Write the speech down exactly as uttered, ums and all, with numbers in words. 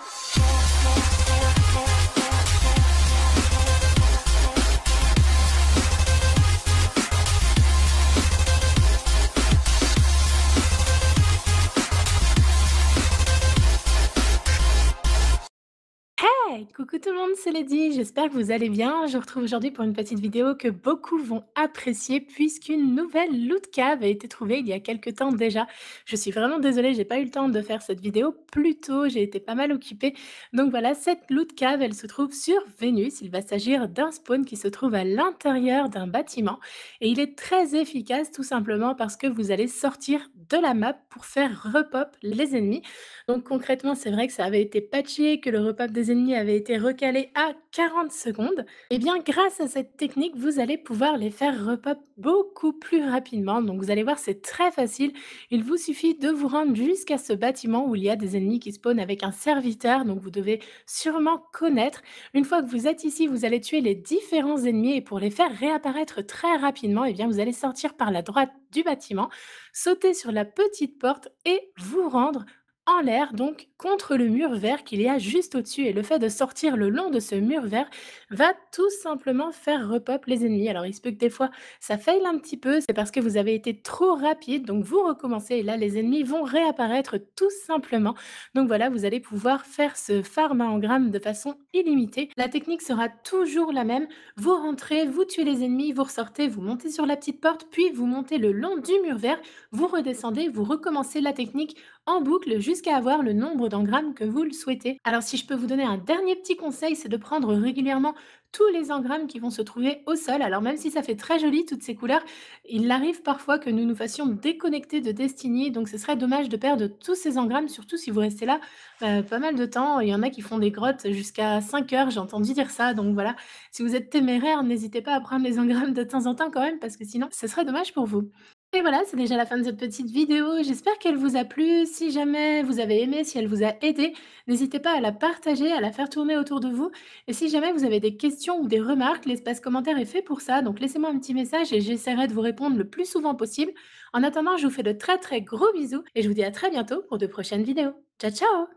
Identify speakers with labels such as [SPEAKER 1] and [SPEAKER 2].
[SPEAKER 1] Hey! Coucou tout le monde, c'est Lady, j'espère que vous allez bien. Je vous retrouve aujourd'hui pour une petite vidéo que beaucoup vont apprécier puisqu'une nouvelle loot cave a été trouvée il y a quelque temps déjà. Je suis vraiment désolée, j'ai pas eu le temps de faire cette vidéo plus tôt, j'ai été pas mal occupée. Donc voilà, cette loot cave, elle se trouve sur Vénus. Il va s'agir d'un spawn qui se trouve à l'intérieur d'un bâtiment et il est très efficace tout simplement parce que vous allez sortir de la map pour faire repop les ennemis. Donc concrètement, c'est vrai que ça avait été patché, que le repop des ennemis avait été recalé à quarante secondes. Et bien grâce à cette technique, vous allez pouvoir les faire repop beaucoup plus rapidement. Donc vous allez voir, c'est très facile. Il vous suffit de vous rendre jusqu'à ce bâtiment où il y a des ennemis qui spawnent avec un serviteur, donc vous devez sûrement connaître. Une fois que vous êtes ici, vous allez tuer les différents ennemis et pour les faire réapparaître très rapidement, eh bien vous allez sortir par la droite du bâtiment, sauter sur la petite porte et vous rendre en l'air, donc contre le mur vert qu'il y a juste au-dessus. Et le fait de sortir le long de ce mur vert va tout simplement faire repop les ennemis. Alors il se peut que des fois ça faille un petit peu, c'est parce que vous avez été trop rapide, donc vous recommencez et là les ennemis vont réapparaître tout simplement. Donc voilà, vous allez pouvoir faire ce farm à engrammes de façon illimitée. La technique sera toujours la même. Vous rentrez, vous tuez les ennemis, vous ressortez, vous montez sur la petite porte, puis vous montez le long du mur vert, vous redescendez, vous recommencez la technique en boucle jusqu'à avoir le nombre d'engrammes que vous le souhaitez. Alors si je peux vous donner un dernier petit conseil, c'est de prendre régulièrement tous les engrammes qui vont se trouver au sol. Alors même si ça fait très joli toutes ces couleurs, il arrive parfois que nous nous fassions déconnecter de Destiny, donc ce serait dommage de perdre tous ces engrammes, surtout si vous restez là euh, pas mal de temps. Il y en a qui font des grottes jusqu'à cinq heures, j'ai entendu dire ça, donc voilà. Si vous êtes téméraire, n'hésitez pas à prendre les engrammes de temps en temps quand même, parce que sinon ce serait dommage pour vous. Et voilà, c'est déjà la fin de cette petite vidéo. J'espère qu'elle vous a plu. Si jamais vous avez aimé, si elle vous a aidé, n'hésitez pas à la partager, à la faire tourner autour de vous. Et si jamais vous avez des questions ou des remarques, l'espace commentaire est fait pour ça. Donc laissez-moi un petit message et j'essaierai de vous répondre le plus souvent possible. En attendant, je vous fais de très très gros bisous et je vous dis à très bientôt pour de prochaines vidéos. Ciao ciao!